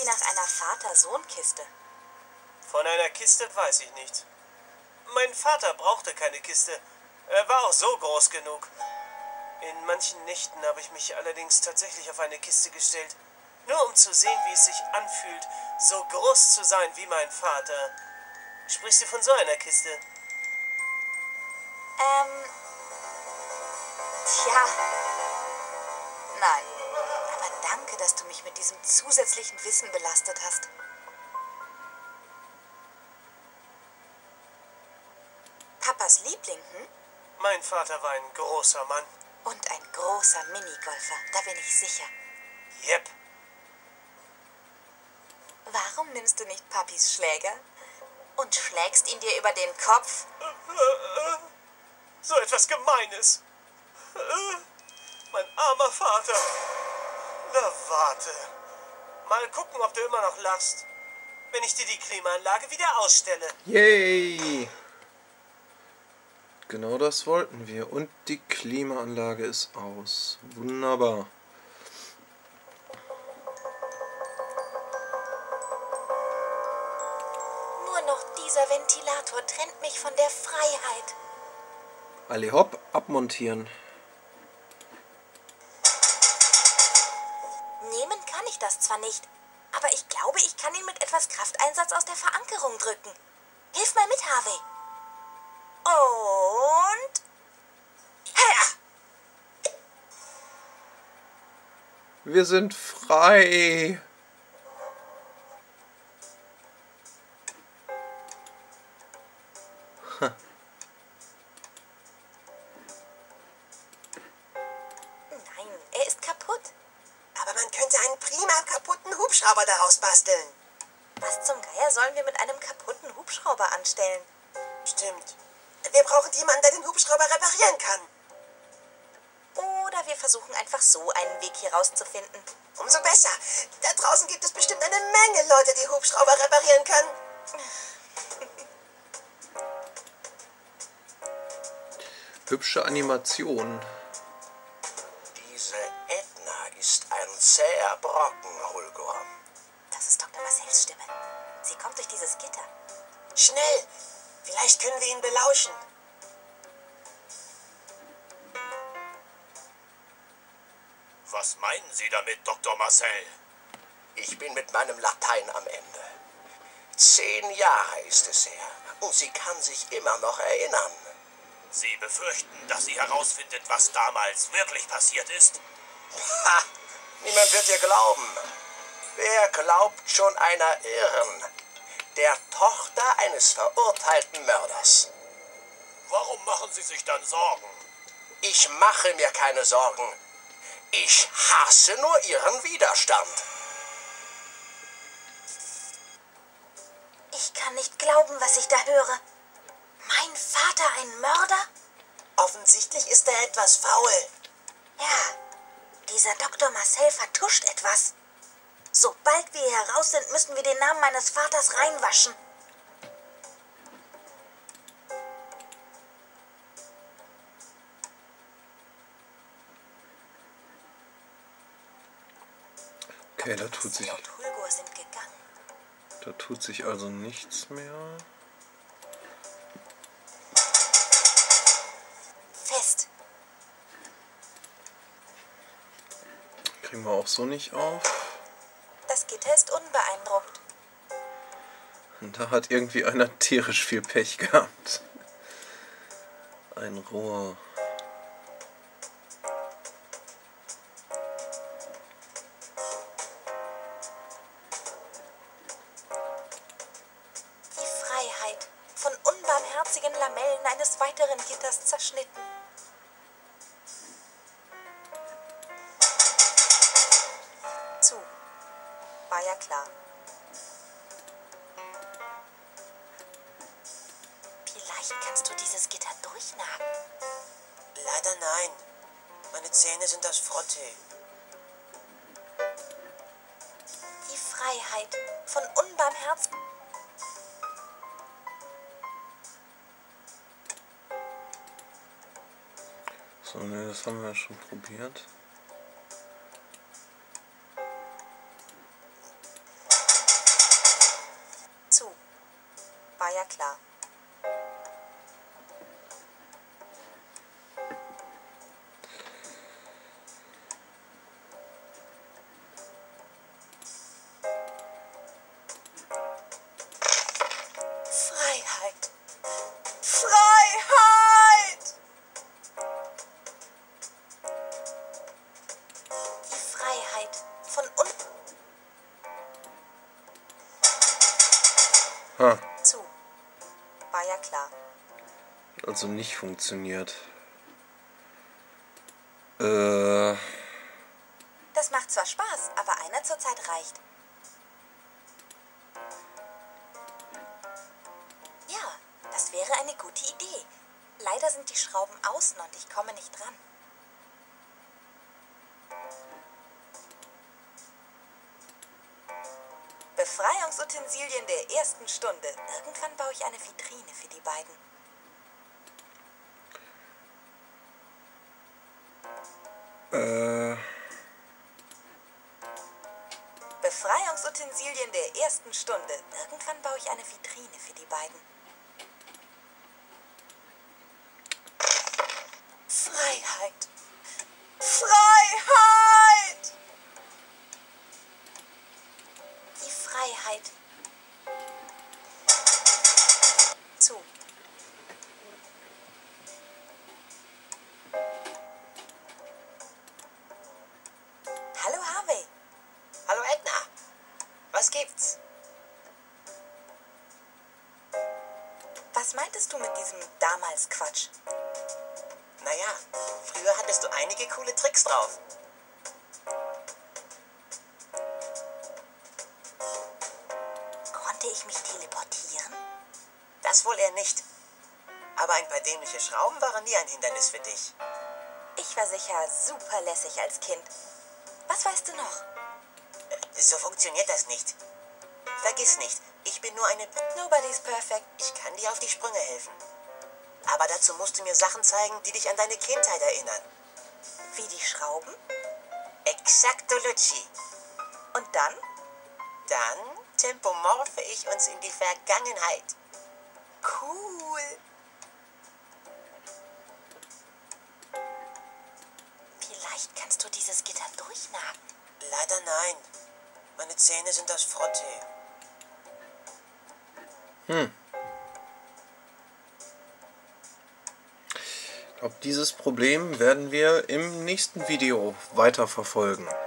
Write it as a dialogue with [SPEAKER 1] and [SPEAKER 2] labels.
[SPEAKER 1] Sie nach einer Vater-Sohn-Kiste?
[SPEAKER 2] Von einer Kiste weiß ich nicht. Mein Vater brauchte keine Kiste. Er war auch so groß genug. In manchen Nächten habe ich mich allerdings tatsächlich auf eine Kiste gestellt. Nur um zu sehen, wie es sich anfühlt, so groß zu sein wie mein Vater. Sprichst du von so einer Kiste?
[SPEAKER 1] Tja. Nein. Aber danke, dass du mich mit diesem zusätzlichen Wissen belastet hast. Papas Liebling, hm?
[SPEAKER 2] Mein Vater war ein großer Mann.
[SPEAKER 1] Und ein großer Minigolfer, da bin ich sicher.
[SPEAKER 2] Jep.
[SPEAKER 1] Warum nimmst du nicht Papis Schläger und schlägst ihn dir über den Kopf?
[SPEAKER 2] So etwas Gemeines. Mein armer Vater. Na warte. Mal gucken, ob du immer noch lachst. Wenn ich dir die Klimaanlage wieder ausstelle.
[SPEAKER 3] Yay! Genau das wollten wir. Und die Klimaanlage ist aus. Wunderbar.
[SPEAKER 1] Nur noch dieser Ventilator trennt mich von der Freiheit.
[SPEAKER 3] Alle hopp, abmontieren.
[SPEAKER 1] Nehmen kann ich das zwar nicht, aber ich glaube, ich kann ihn mit etwas Krafteinsatz aus der Verankerung drücken. Hilf mal mit, Harvey. Und... Ja!
[SPEAKER 3] Wir sind frei.
[SPEAKER 1] Nein, er ist kaputt.
[SPEAKER 4] Aber man könnte einen prima kaputten Hubschrauber daraus basteln.
[SPEAKER 1] Was zum Geier sollen wir mit einem kaputten Hubschrauber anstellen?
[SPEAKER 2] Stimmt.
[SPEAKER 4] Wir brauchen jemanden, der den Hubschrauber reparieren kann.
[SPEAKER 1] Oder wir versuchen einfach so einen Weg hier rauszufinden.
[SPEAKER 4] Umso besser. Da draußen gibt es bestimmt eine Menge Leute, die Hubschrauber reparieren können.
[SPEAKER 3] Hübsche Animation.
[SPEAKER 5] Diese Edna ist ein zäher Brocken, Hulgur.
[SPEAKER 1] Das ist Dr. Marcells Stimme. Sie kommt durch dieses Gitter.
[SPEAKER 4] Schnell. Vielleicht können wir ihn belauschen.
[SPEAKER 5] Was meinen Sie damit, Dr. Marcel? Ich bin mit meinem Latein am Ende. 10 Jahre ist es her und sie kann sich immer noch erinnern. Sie befürchten, dass sie herausfindet, was damals wirklich passiert ist? Ha! Niemand wird ihr glauben. Wer glaubt schon einer Irren? Der Tochter eines verurteilten Mörders. Warum machen Sie sich dann Sorgen? Ich mache mir keine Sorgen. Ich hasse nur Ihren Widerstand.
[SPEAKER 1] Ich kann nicht glauben, was ich da höre. Mein Vater ein Mörder?
[SPEAKER 4] Offensichtlich ist er etwas faul.
[SPEAKER 1] Ja, dieser Dr. Marcel vertuscht etwas. Sobald wir hier heraus sind, müssen wir den Namen meines Vaters reinwaschen.
[SPEAKER 3] Okay, da tut sich...
[SPEAKER 1] und Hulgur sind gegangen.
[SPEAKER 3] Da tut sich also nichts mehr.
[SPEAKER 1] Fest.
[SPEAKER 3] Kriegen wir auch so nicht auf.
[SPEAKER 1] Das Gitter ist unbeeindruckt.
[SPEAKER 3] Und da hat irgendwie einer tierisch viel Pech gehabt. Ein Rohr.
[SPEAKER 1] Die Freiheit, von unbarmherzigen Lamellen eines weiteren Gitters zerschnitten. Zu. War ja klar. Vielleicht kannst du dieses Gitter durchnagen.
[SPEAKER 4] Leider nein. Meine Zähne sind aus Frottee.
[SPEAKER 1] Die Freiheit, von unbarmherzigen...
[SPEAKER 3] So, ne, das haben wir ja schon probiert.
[SPEAKER 1] ja klar.
[SPEAKER 4] Freiheit. Freiheit!
[SPEAKER 1] Die Freiheit von unten zu. War ja klar.
[SPEAKER 3] Also nicht funktioniert.
[SPEAKER 1] Das macht zwar Spaß, aber einer zur Zeit reicht. Ja, das wäre eine gute Idee. Leider sind die Schrauben außen und ich komme nicht dran. Befreiungsutensilien der ersten Stunde. Irgendwann baue ich eine Vitrine für die beiden. Befreiungsutensilien der ersten Stunde. Irgendwann baue ich eine Vitrine für die beiden.
[SPEAKER 4] Freiheit. Freiheit!
[SPEAKER 1] Die Freiheit. Zu. Hallo Harvey.
[SPEAKER 4] Hallo Edna. Was gibt's?
[SPEAKER 1] Was meintest du mit diesem damals Quatsch?
[SPEAKER 4] Naja, früher hattest du einige coole Tricks drauf.
[SPEAKER 1] Konnte ich mich teleportieren?
[SPEAKER 4] Das wohl eher nicht. Aber ein paar dämliche Schrauben waren nie ein Hindernis für dich.
[SPEAKER 1] Ich war sicher super lässig als Kind. Was weißt du noch?
[SPEAKER 4] So funktioniert das nicht. Vergiss nicht, ich bin nur eine...
[SPEAKER 1] Nobody's perfect.
[SPEAKER 4] Ich kann dir auf die Sprünge helfen. Aber dazu musst du mir Sachen zeigen, die dich an deine Kindheit erinnern.
[SPEAKER 1] Wie die Schrauben?
[SPEAKER 4] Exacto, Luci.
[SPEAKER 1] Und dann?
[SPEAKER 4] Dann tempomorphe ich uns in die Vergangenheit.
[SPEAKER 1] Cool. Vielleicht kannst du dieses Gitter durchnagen.
[SPEAKER 4] Leider nein. Meine Zähne sind aus Frottee.
[SPEAKER 3] Ich glaube, dieses Problem werden wir im nächsten Video weiter verfolgen.